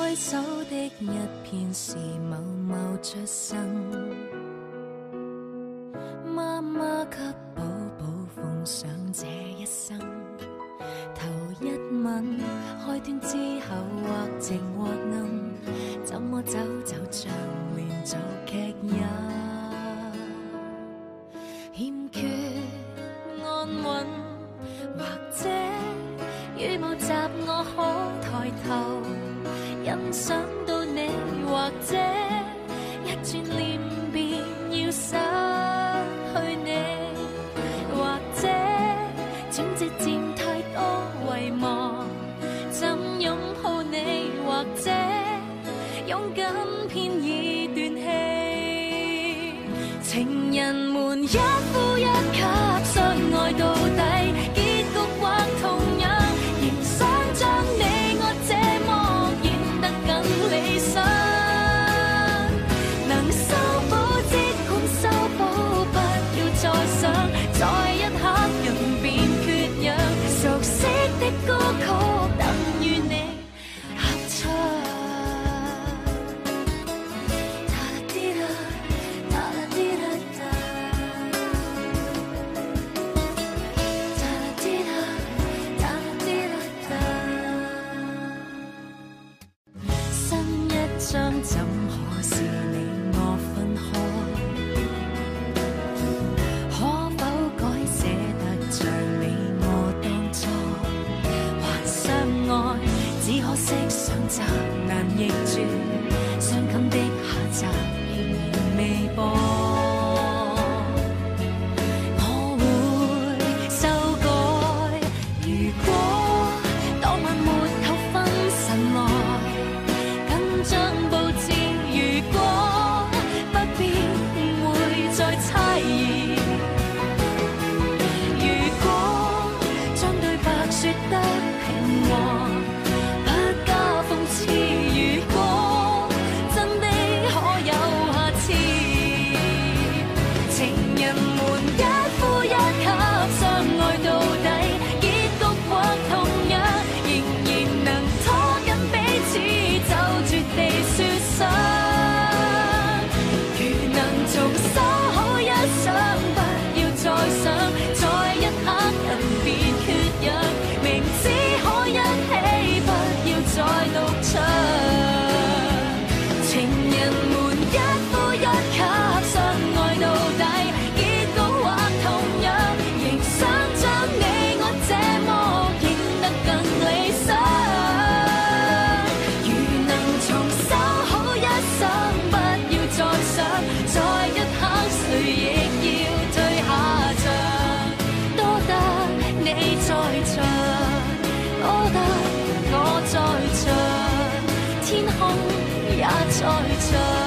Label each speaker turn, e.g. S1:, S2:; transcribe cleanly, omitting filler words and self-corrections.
S1: 挥手的一片是某某出生，妈妈给宝宝奉上这一生。头一吻，开端之后或晴或暗，怎么走就像连续剧也欠缺安稳，或者羽毛集我可抬头欣赏到你，或者一转脸便要失去你，或者总之渐太多遗忘，怎拥抱你，或者勇敢偏已断气。情人们一呼一吸，相爱到底，结局或同样，仍想将你我这么演得更理想。能修補即管修補，不要再想，在一刻人便缺氧。熟悉的歌曲等於你合唱。新一章怎可是你我分開？可否改寫得像你我當初？還相愛，只可惜上集難逆轉，傷感的下集仍然未播。我會修改，如果當晚沒扣分神來，緊張佈置，如果不必會再猜疑，如果將對白說得平和，不加諷刺，如果真的可有下次，情人們一呼一吸，相愛到底，結局或同樣，仍然能拖緊彼此，就絕地說想。如能重修好一生，不要再想，在一刻人便缺氧，明知可一起，不要再獨唱。情人們一呼一吸，相愛到底，結局或同樣，仍想將你我這麼演得更理想。如能重修好一生，不要再想，在一刻誰亦要退下場。多得你在場，多得我在場，天空也在場。